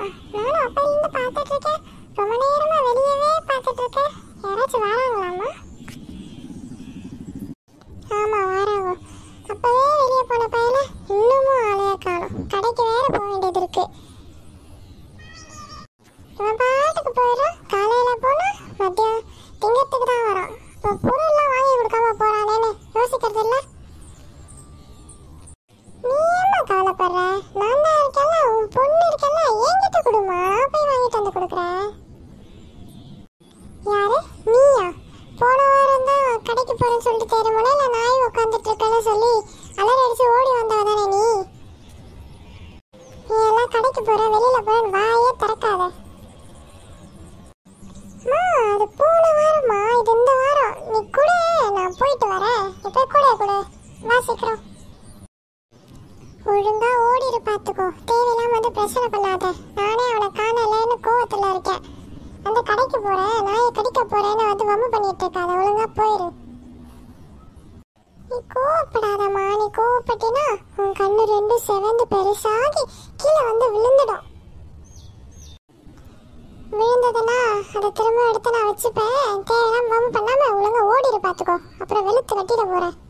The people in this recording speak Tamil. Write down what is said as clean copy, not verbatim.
நானும் அப்பையிலிருந்து பார்த்துட்டு இருக்கேன். ரொம்ப நேரமா வெளியவே பார்த்துட்டு இருக்கேன். யாராச்சும் வராங்களாமா? ஆமா வராங்க. அப்பவே வெளியே போன பையில இன்னமும் ஆளைய காணும். கடைக்கு வேற போக வேண்டியது இருக்கு. இவன் பாட்டுக்கு போயிடும். காலையில போனா மதியம் திங்கத்துக்கு தான் வரும். இப்போ பொருள்லாம் வாங்கி கொடுக்காம போறானேன்னு யோசிக்கிறது இல்லை. நீ ஏமா கவலைப்படுற? நான் தான் இருக்கேன்ல, உன் பொண்ணு இருக்கேன்ல, என்கிட்ட கொடுமா, போய் வாங்கிட்டு வந்து கொடுக்குறேன். யாரு நீயா? போன வாரம் தான் கடைக்கு போறேன்னு சொல்லிட்டு தெரியுமோல, இல்லை நாய் உட்காந்துட்டு இருக்கேன்னு சொல்லி அலறி அடிச்சு ஓடி வந்தவ தானே நீ? நீ எல்லாம் கடைக்கு போற வெளியில போறேன்னு வாயே திறக்காத. அது போன வாரமா, இது இந்த வாரம். நீ கூட நான் போயிட்டு வரேன். இப்போ கூட கொடு, வாசிக்கிறோம். ஒழுங்கா ஓடிடு, பார்த்துக்கோ. தேவையில்லாம வந்து பிரச்சனை பண்ணாத. நானே அவனை காணலன்னு கோவத்துல இருக்கேன். அந்த கடைக்கு போறேன், நாயை கடிக்க போறேன்னு வந்து வம்பு பண்ணிட்டு இருக்காத. ஒழுங்கா போயிரு. நீ கோவப்படாதம்மா. நீ கோவப்பட்டினா உன் கண்ணு ரெண்டும் செவந்து பெருசாகி கீழே வந்து விழுந்துடும். விழுந்ததுன்னா அதை திரும்ப எடுத்து நான் வச்சுப்பேன். தேவையில்லாம வம்பு பண்ணாம ஒழுங்கா ஓடிடு, பார்த்துக்கோ. அப்புறம் வெளுத்து கட்டிட போறேன்.